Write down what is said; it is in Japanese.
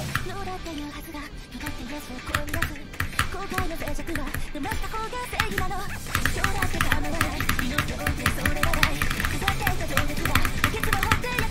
ノーだっていうはずが尖ってイエスをこう見なす後悔の脆弱は黙った方が正義なの今日だって構わない命を置いてそれがない腐っていた情熱がバケツを掘って